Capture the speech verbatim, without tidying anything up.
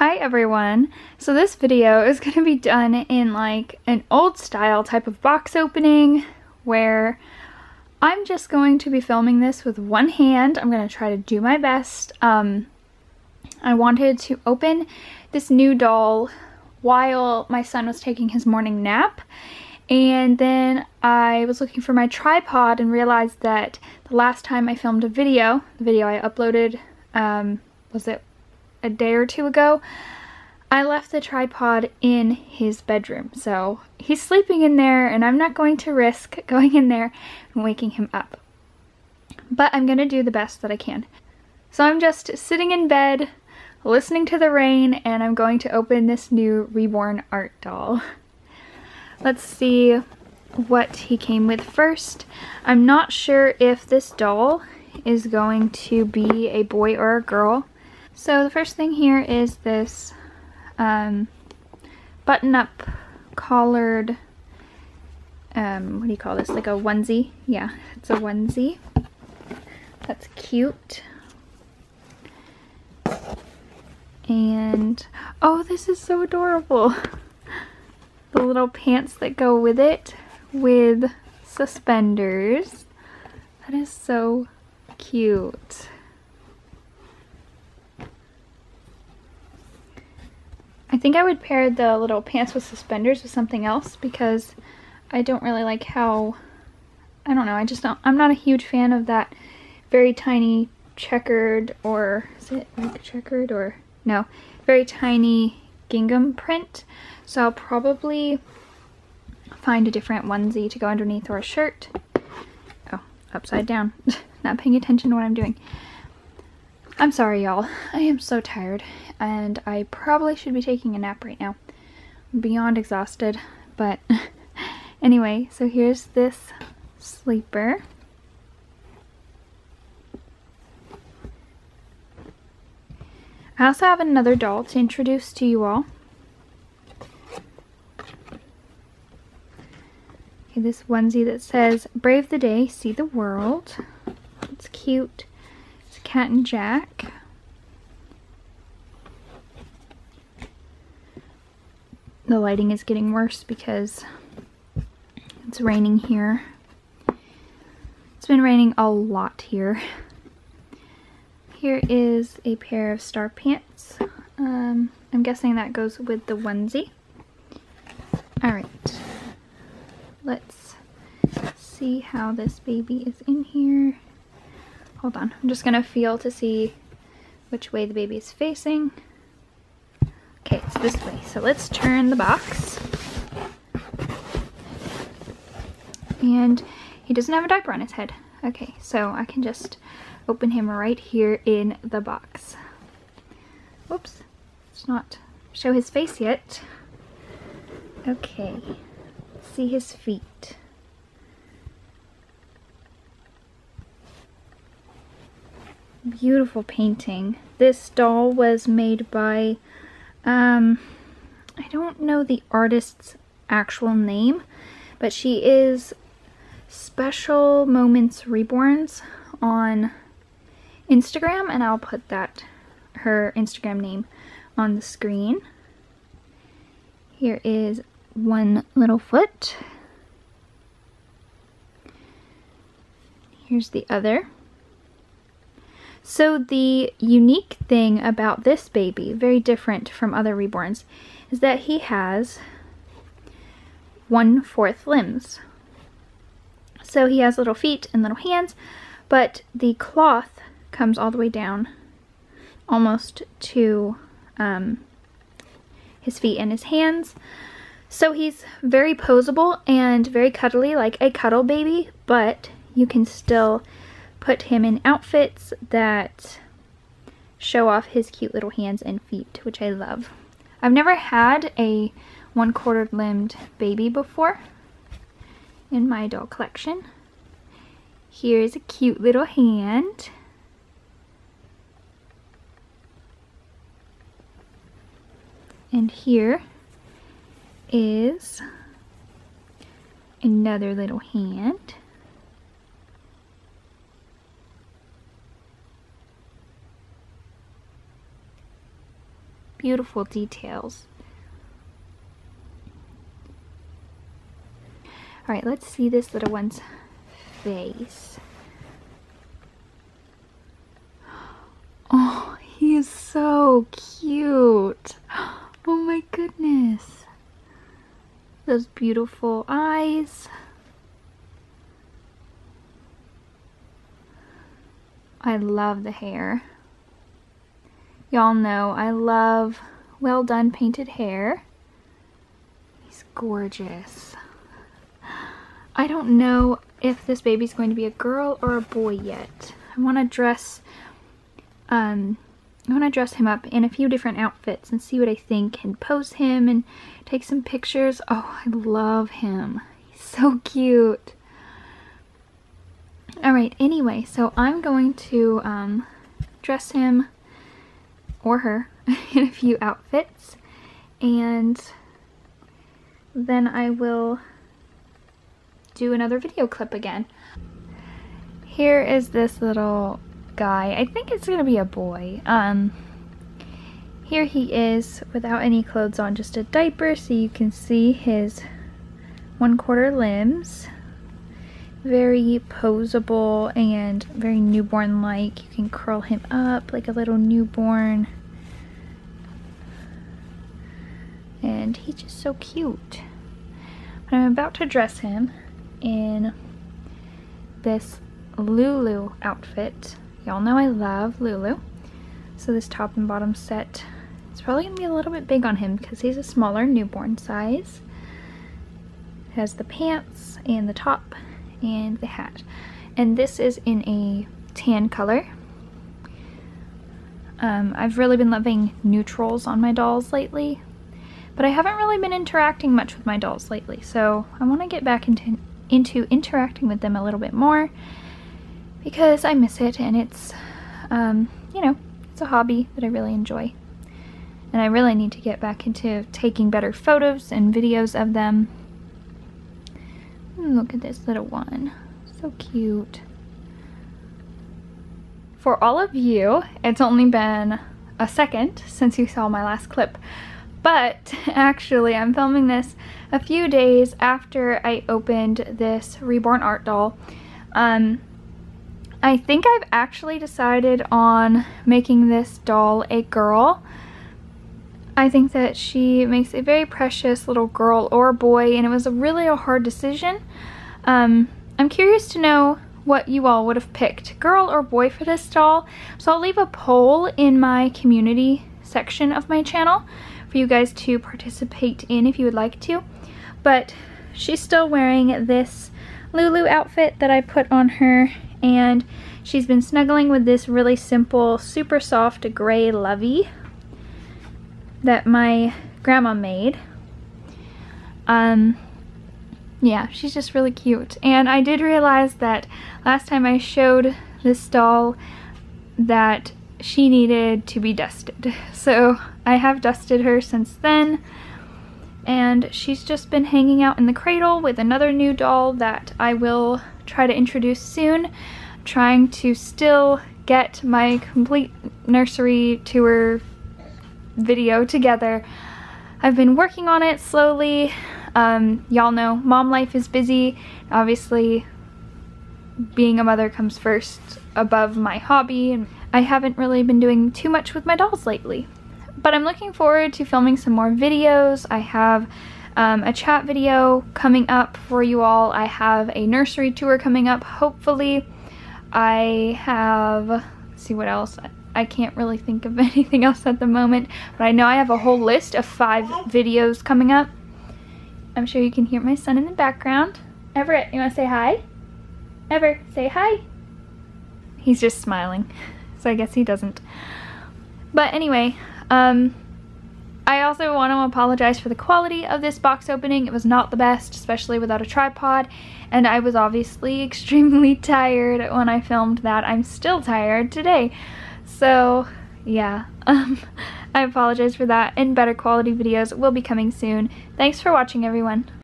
Hi everyone! So this video is going to be done in like an old style type of box opening where I'm just going to be filming this with one hand. I'm going to try to do my best. Um, I wanted to open this new doll while my son was taking his morning nap, and then I was looking for my tripod and realized that the last time I filmed a video, the video I uploaded, um, was it a day or two ago, I left the tripod in his bedroom. So he's sleeping in there and I'm not going to risk going in there and waking him up. But I'm gonna do the best that I can. So I'm just sitting in bed, listening to the rain, and I'm going to open this new Reborn art doll. Let's see what he came with first. I'm not sure if this doll is going to be a boy or a girl. So the first thing here is this um, button-up collared, um, what do you call this, like a onesie? Yeah, it's a onesie. That's cute. And, oh, this is so adorable. The little pants that go with it with suspenders. That is so cute. I think I would pair the little pants with suspenders with something else because I don't really like how, I don't know, I just don't, I'm not a huge fan of that very tiny checkered, or is it like checkered or, no, very tiny gingham print. So I'll probably find a different onesie to go underneath, or a shirt. Oh, upside down. Not paying attention to what I'm doing. I'm sorry, y'all. I am so tired, and I probably should be taking a nap right now. I'm beyond exhausted, but anyway, so here's this sleeper. I also have another doll to introduce to you all. Okay, this onesie that says, "Brave the day, see the world." It's cute. It's Cat and Jack. The lighting is getting worse because it's raining here. It's been raining a lot here. Here is a pair of star pants. Um, I'm guessing that goes with the onesie. Alright. Let's see how this baby is in here. Hold on, I'm just gonna feel to see which way the baby is facing. Okay, it's this way. So let's turn the box. And he doesn't have a diaper on his head. Okay, so I can just open him right here in the box. Whoops, let's not show his face yet. Okay, see his feet. Beautiful painting. This doll was made by, um, I don't know the artist's actual name, but she is Special Moments Reborns on Instagram, and I'll put that, her Instagram name, on the screen. Here is one little foot. Here's the other. So the unique thing about this baby, very different from other reborns, is that he has one-fourth limbs. So he has little feet and little hands, but the cloth comes all the way down almost to um, his feet and his hands. So he's very poseable and very cuddly, like a cuddle baby, but you can still put him in outfits that show off his cute little hands and feet, which I love. I've never had a one-quarter limbed baby before in my doll collection. Here's a cute little hand. And here is another little hand. Beautiful details. Alright, let's see this little one's face. Oh, he is so cute. Oh my goodness. Those beautiful eyes. I love the hair. Y'all know I love well done painted hair. He's gorgeous. I don't know if this baby's going to be a girl or a boy yet. I want to dress um I want to dress him up in a few different outfits and see what I think and pose him and take some pictures. Oh, I love him. He's so cute. Alright, anyway, so I'm going to um, dress him or her in a few outfits, and then I will do another video clip again. Here is this little guy. I think it's gonna be a boy. Um, here he is without any clothes on, just a diaper, so you can see his one quarter limbs. Very poseable and very newborn-like. You can curl him up like a little newborn. And he's just so cute. But I'm about to dress him in this Lulu outfit. Y'all know I love Lulu. So this top and bottom set, it's probably going to be a little bit big on him because he's a smaller newborn size. It has the pants and the top and the hat. And this is in a tan color. Um, I've really been loving neutrals on my dolls lately, but I haven't really been interacting much with my dolls lately, so I want to get back into, into interacting with them a little bit more because I miss it, and it's, um, you know, it's a hobby that I really enjoy. And I really need to get back into taking better photos and videos of them. Look at this little one. So cute. For all of you, it's only been a second since you saw my last clip, but actually I'm filming this a few days after I opened this Reborn art doll. Um, I think I've actually decided on making this doll a girl. I think that she makes a very precious little girl or boy, and it was a really a hard decision. Um, I'm curious to know what you all would have picked, girl or boy, for this doll. So I'll leave a poll in my community section of my channel for you guys to participate in if you would like to. But she's still wearing this Lulu outfit that I put on her, and she's been snuggling with this really simple, super soft gray lovey that my grandma made. Um, yeah, she's just really cute. And I did realize that last time I showed this doll that she needed to be dusted. So I have dusted her since then. And she's just been hanging out in the cradle with another new doll that I will try to introduce soon. I'm trying to still get my complete nursery tour video together. I've been working on it slowly. Um, y'all know mom life is busy. Obviously, being a mother comes first above my hobby, and I haven't really been doing too much with my dolls lately. But I'm looking forward to filming some more videos. I have um, a chat video coming up for you all. I have a nursery tour coming up, hopefully. I have, let's see what else. I can't really think of anything else at the moment, but I know I have a whole list of five videos coming up. I'm sure you can hear my son in the background. Everett, you want to say hi? Ever, say hi. He's just smiling, so I guess he doesn't. But anyway, um, I also want to apologize for the quality of this box opening. It was not the best, especially without a tripod, and I was obviously extremely tired when I filmed that. I'm still tired today. So yeah, um, I apologize for that, and better quality videos will be coming soon. Thanks for watching, everyone.